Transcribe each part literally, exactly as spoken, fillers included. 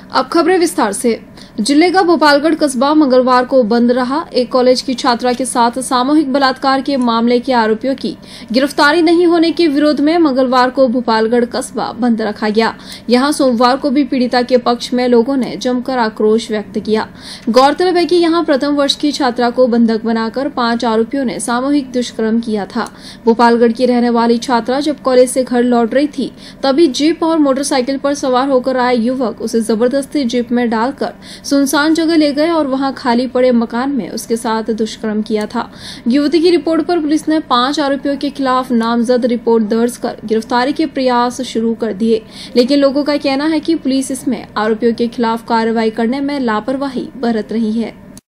अब खबरें विस्तार से। जिले का भोपालगढ़ कस्बा मंगलवार को बंद रहा। एक कॉलेज की छात्रा के साथ सामूहिक बलात्कार के मामले के आरोपियों की गिरफ्तारी नहीं होने के विरोध में मंगलवार को भोपालगढ़ कस्बा बंद रखा गया। यहां सोमवार को भी पीड़िता के पक्ष में लोगों ने जमकर आक्रोश व्यक्त किया। गौरतलब है कि यहां प्रथम वर्ष की छात्रा को बंधक बनाकर पांच आरोपियों ने सामूहिक दुष्कर्म किया था। भोपालगढ़ की रहने वाली छात्रा जब कॉलेज से घर लौट रही थी, तभी जीप और मोटरसाइकिल पर सवार होकर आए युवक उसे जबरदस्ती जीप में डालकर सुनसान जगह ले गए और वहां खाली पड़े मकान में उसके साथ दुष्कर्म किया था। युवती की रिपोर्ट पर पुलिस ने पांच आरोपियों के खिलाफ नामजद रिपोर्ट दर्ज कर गिरफ्तारी के प्रयास शुरू कर दिए, लेकिन लोगों का कहना है कि पुलिस इसमें आरोपियों के खिलाफ कार्रवाई करने में लापरवाही बरत रही है।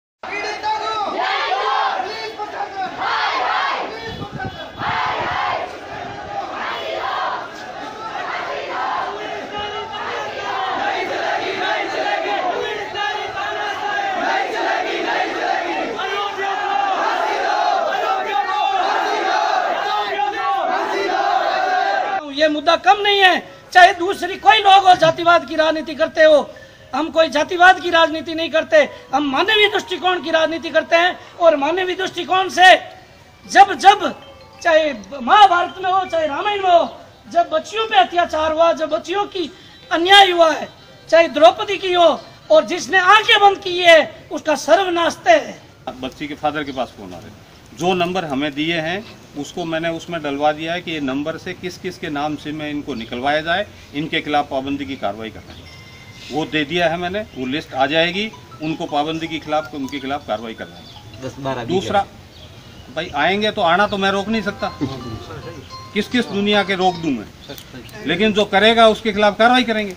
ये मुद्दा कम नहीं है, चाहे दूसरी कोई लोग हो जातिवाद की राजनीति करते हो। हम कोई जातिवाद की राजनीति नहीं करते, हम मानवीय दृष्टिकोण की राजनीति करते हैं। और मानवीय दृष्टिकोण से जब जब चाहे महाभारत में हो चाहे रामायण में हो, जब बच्चियों पे अत्याचार हुआ, जब बच्चियों की अन्याय हुआ है, चाहे द्रौपदी की हो, और जिसने आंखें बंद की है उसका सर्वनाश तय है। बच्ची के फादर के पास फोन आ रहे, जो नंबर हमें दिए हैं उसको मैंने उसमें डलवा दिया है कि ये नंबर से किस किस के नाम से में इनको निकलवाया जाए, इनके खिलाफ पाबंदी की कार्रवाई करना है। वो दे दिया है मैंने, वो लिस्ट आ जाएगी, उनको पाबंदी के खिलाफ उनके खिलाफ कार्रवाई करना है। दस बारह दूसरा भाई आएंगे तो आना तो मैं रोक नहीं सकता, किस किस दुनिया के रोक दूं मैं, लेकिन जो करेगा उसके खिलाफ कार्रवाई करेंगे।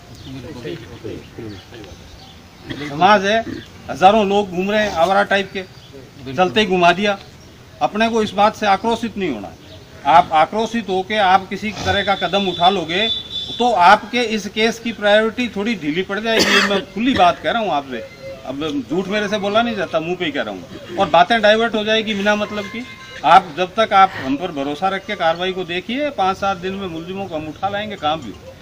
समाज है, हजारों लोग घूम रहे हैं आवारा टाइप के, चलते ही घुमा दिया। अपने को इस बात से आक्रोशित नहीं होना। आप आक्रोशित होकर आप किसी तरह का कदम उठा लोगे तो आपके इस केस की प्रायोरिटी थोड़ी ढीली पड़ जाएगी। ये मैं खुली बात कह रहा हूँ आपसे, अब झूठ मेरे से बोला नहीं जाता, मुंह पे ही कह रहा हूँ। और बातें डाइवर्ट हो जाएगी बिना मतलब की। आप जब तक आप हम पर भरोसा रख के कार्रवाई को देखिए, पाँच सात दिन में मुलजिमों को हम उठा लाएंगे कहाँ भी।